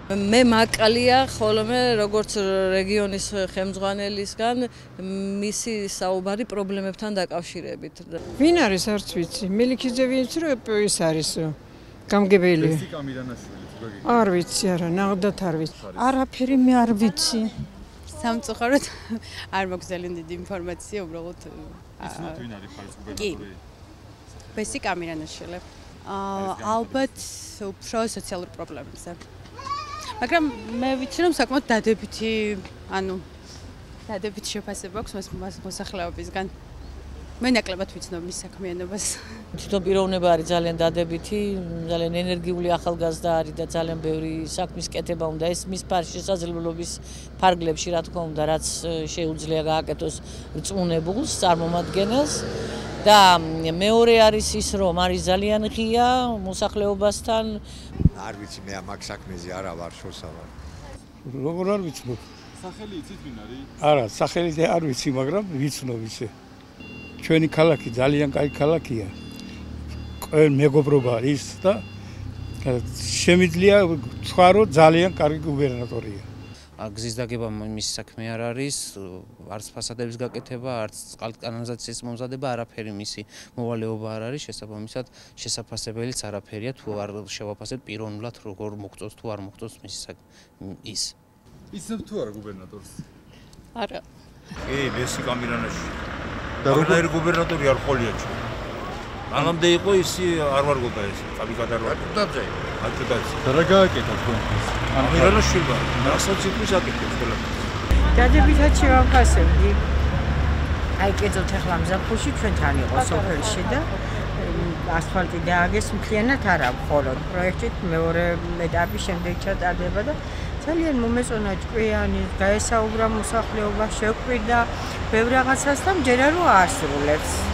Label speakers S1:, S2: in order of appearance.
S1: მე მაკალია ხოლმე როგორც რეგიონის ხელმძღვანელისგან მისი საუბარი პრობლემებთან დაკავშირებით.
S2: ვინ არის არც ვიცი. მელიქიძევიც ის არის გამგებელი. არ ვიცი, არა, ნახდათ არ ვიცი.
S3: არაფერი მე არ ვიცი. სამწუხაროდ არ მაქვს ძალიან დიდი ინფორმაცია, უბრალოდ
S4: ვინ არის ხარის გუბერნატორი?
S3: ბესი კამირანაშვილი. ალბათ უფრო სოციალურ პრობლემებზე. მაგრამ მე ვიცი რომ საკმაოდ დადებითი შეფასება აქვს მას მოსახლეობისგან. მე ნაკლებად ვიცნობ მის საქმიანობას.
S5: თვითონ პიროვნება არის ძალიან დადებითი, ძალიან ენერგიული ახალგაზრდა არის და ძალიან ბევრი საქმის კეთება უნდა ეს მის შესაძლებლობის ფარგლებში რა თქმა უნდა, რაც შეუძლია გააკეთოს რწმუნებულს, წარმომადგენელს. და მეორე არის ის რომ არის ძალიან ღია მოსახლეობასთან.
S6: არ ვიცი მე მაგ საქმეზე არა ვარ შორსავარ.
S7: როგორ არ ვიცნობ?
S4: სახელი იცით ვინ არის?
S7: არა, სახელი არ ვიცი, მაგრამ ვიცნობ ისე. ჩვენი ქალაქი ძალიან კაი ქალაქია. ყველ მეგობრობა არის და შემიძლია თქვა რომ ძალიან კარგი გუბერნატორია.
S8: გზის დაგება მის საქმე არ არის, არც ფასადების გაკეთება, არც კანალიზაციის მომზადება, არაფერი მისი მოვალეობა არ არის, შესაბამისად შესაფასებელიც არაფერია, თუ არ შევაფასებთ პიროვნულად როგორ მოგწონს თუ არ მოგწონს ის.
S4: იცნობ თუ არა გუბერნატორს?
S3: არა.
S9: ბესი კამირანაშვილი. და გუბერნატორი არ ყოლია ჩვენ. მანამდე იყო ისი არ ვარგოდა ეს, წაბიკად არ ვარგოდა. აჭუდაძე.
S4: და რა გააკეთა თქვენთვის?
S9: კამირანაშვილი, რასაც იტყვის აკეთებს ყველაფერს.
S2: დადებითად შევაფასებდი. აი კერძოდ ახლა მზაფხულში ჩვენთან იყო სოფელში და ასფალტი დააგეს მთლიანად არა, მხოლოდ პროექტით მეორე ეტაპი შემდეგ ჩატარდება და ძალიან მომეწონა ჭკვიანი, გაესაუბრა მოსახლეობა, შეკვირდა ბევრ რაღაცას და მჯერა რომ აასრულებს.